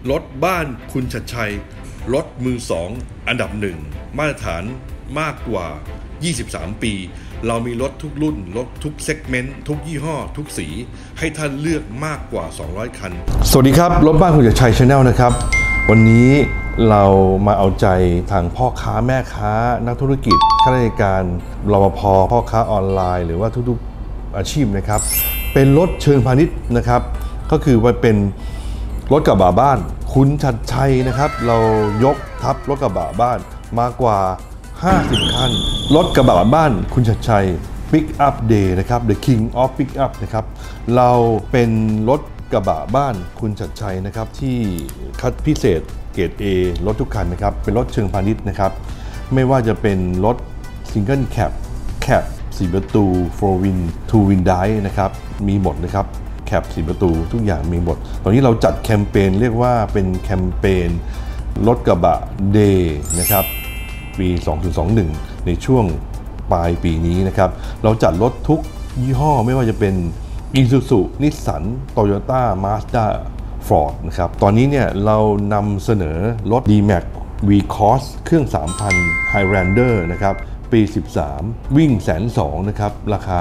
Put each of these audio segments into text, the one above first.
รถบ้านคุณชัดชัยรถมือสองอันดับหนึ่งมาตรฐานมากกว่า23 ปีเรามีรถทุกรุ่นรถทุกเซกเมนต์ทุกยี่ห้อทุกสีให้ท่านเลือกมากกว่า200คันสวัสดีครับรถบ้านคุณชัดชัย Channel นะครับวันนี้เรามาเอาใจทางพ่อค้าแม่ค้านักธุรกิจข้าราชการรปภ.พ่อค้าออนไลน์หรือว่าทุกๆอาชีพนะครับเป็นรถเชิงพาณิชย์นะครับก็คือว่าเป็นรถกระบะบ้านคุณชัดชัยนะครับเรายกทัพรถกระบะบ้านมากว่า50 คันรถกระบะบ้านคุณชัดชัย Pick Up Day นะครับ The King of Pick Up นะครับเราเป็นรถกระบะบ้านคุณชัดชัยนะครับที่คัดพิเศษเกรด A รถทุกคันนะครับเป็นรถเชิงพาณิชย์นะครับไม่ว่าจะเป็นรถ Single Cab Cab 4 ประตู 4 Win 2 Win Drive นะครับมีหมดนะครับแคป4 ประตูทุกอย่างมีหมดตอนนี้เราจัดแคมเปญเรียกว่าเป็นแคมเปญรถกระบะ Day นะครับปี2021ในช่วงปลายปีนี้นะครับเราจัดรถทุกยี่ห้อไม่ว่าจะเป็น Isuzu Nissan Toyota Mazda Ford นะครับตอนนี้เนี่ยเรานำเสนอรถ D-Max V-Cross เครื่อง 3,000 Highlander นะครับปี13วิ่ง120,000นะครับราคา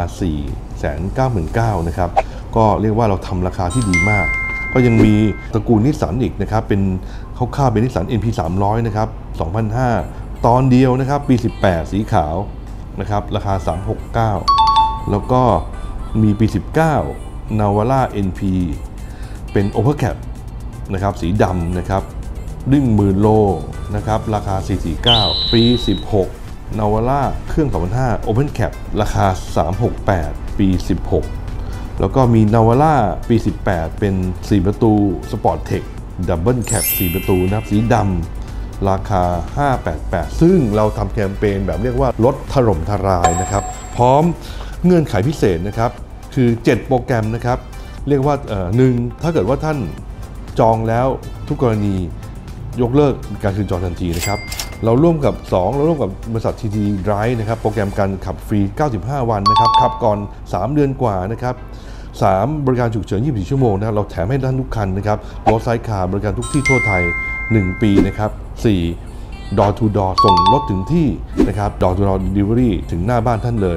499,000 นะครับก็เรียกว่าเราทำราคาที่ดีมากก็ยังมีตระกูลนิสสันอีกนะครับเป็นคร่าวๆเป็นนิสสัน NP 300นะครับ2005ตอนเดียวนะครับปี18สีขาวนะครับราคา369แล้วก็มีปี19 Navara NPเป็น Overcap นะครับสีดำนะครับ10,000 โลนะครับราคา449ปี16 Navara เครื่อง2005 Open Cap ราคา368ปี16แล้วก็มี Navara ปี18เป็น4 ประตู Sport Tech Double Cap 4 ประตูนะครับสีดำราคา588ซึ่งเราทำแคมเปญแบบเรียกว่าลดถล่มทลายนะครับพร้อมเงื่อนไขพิเศษนะครับคือ7โปรแกรมนะครับเรียกว่า1ถ้าเกิดว่าท่านจองแล้วทุกกรณียกเลิกการคืนจองทันทีนะครับเราร่วมกับบร่วมกับบริษัท TT Drive นะครับโปรแกรมการขับฟรี95 วันนะครับขับก่อน3 เดือนกว่านะครับ3บริการฉุกเฉิน24 ชั่วโมงนะเราแถมให้ท่านทุกคันนะครับรถไซด์คาร์บริการทุกที่ทั่วไทย1 ปีนะครับ4 Door to Door ส่งรถถึงที่นะครับ Door to Door Delivery ถึงหน้าบ้านท่านเลย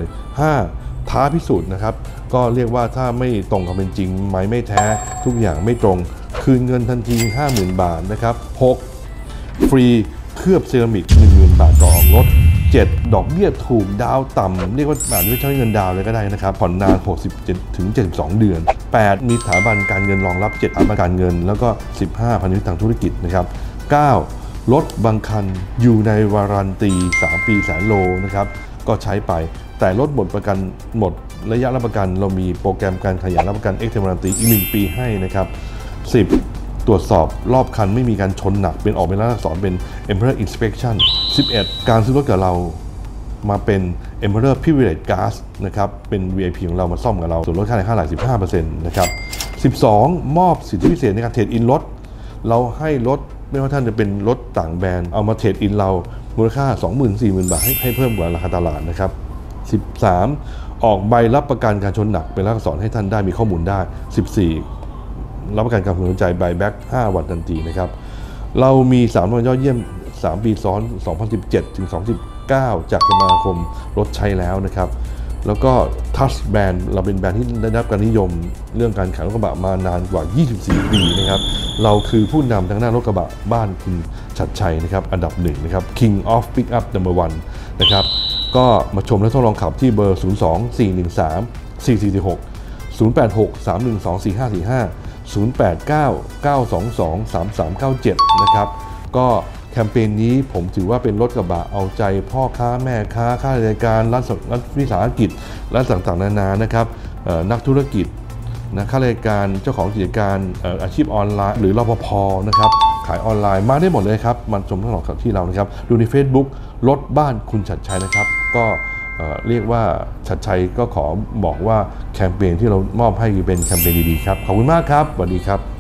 5ท้าพิสูจน์นะครับก็เรียกว่าถ้าไม่ตรงกับเป็นจริงไม่แท้ทุกอย่างไม่ตรงคืนเงินทันที 50,000 บาทนะครับ6ฟรีเคลือบเซรามิก 10,000 บาทต่อรถ7ดอกเบี้ยถูกดาวต่ำเรียกว่าไม่ใช่เงินดาวเลยก็ได้นะครับผ่อนนาน67 ถึง 72 เดือน8มีสถาบันการเงินรองรับ7สถาบันการเงินแล้วก็15พันธมิตรทางธุรกิจนะครับ9รถบางคันอยู่ในวารันตี3 ปีแสนโลนะครับก็ใช้ไปแต่รถหมดประกันหมดระยะรับประกันเรามีโปรแกรมการขยายรับประกัน Extended Warranty อีก1 ปีให้นะครับ10ตรวจสอบรอบคันไม่มีการชนหนักเป็นออกเป็นลักษณะอักษรเป็น Emperor Inspection 11การซื้อรถกับเรามาเป็น Emperor Privilege Gas นะครับเป็น VIP ของเรามาซ่อมกับเราส่วนลดค่าในค่าหลาย 15% นะครับ12มอบสิทธิพิเศษในการเทรดอินรถเราให้รถไม่ว่าท่านจะเป็นรถต่างแบรนด์เอามาเทรดอินเรามูลค่า 20,000-40,000 บาทให้เพิ่มกว่าราคาตลาดนะครับ13ออกใบรับประกันการชนหนักเป็นลักษณะอักษรให้ท่านได้มีข้อมูลได้14รับประกันการสนใจใบแบ็ก5 วันทันทีนะครับเรามี3 รางวัลยอดเยี่ยม3 ปีซ้อน2017 ถึง 2019จากสมาคมรถใช้แล้วนะครับแล้วก็ Touch Brand เราเป็นแบรนด์ที่ได้รับการนิยมเรื่องการขายรถกระบะมานานกว่า24 ปีนะครับเราคือผู้นำทางด้านรถกระบะบ้านคุณชัดชัยนะครับอันดับ1นะครับ King of Pick Up No. 1นะครับก็มาชมและทดลองขับที่เบอร์ 02-413-4446 086-312-4545 089-922-3397 นะครับก็แคมเปญนี้ผมถือว่าเป็นรถกระบะเอาใจพ่อค้าแม่ค้าข้าราชการรัฐวิสาหกิจและต่างๆนานานะครับนักธุรกิจนะข้าราชการเจ้าของกิจการอาชีพออนไลน์หรือรปภ.นะครับขายออนไลน์มาได้หมดเลยครับมันชมทั้งหมดที่เรานะครับดูใน Facebook รถบ้านคุณชัดชัยนะครับก็เรียกว่าชัดชัยก็ขอบอกว่าแคมเปญที่เรามอบให้เป็นแคมเปญดีๆครับขอบคุณมากครับสวัสดีครับ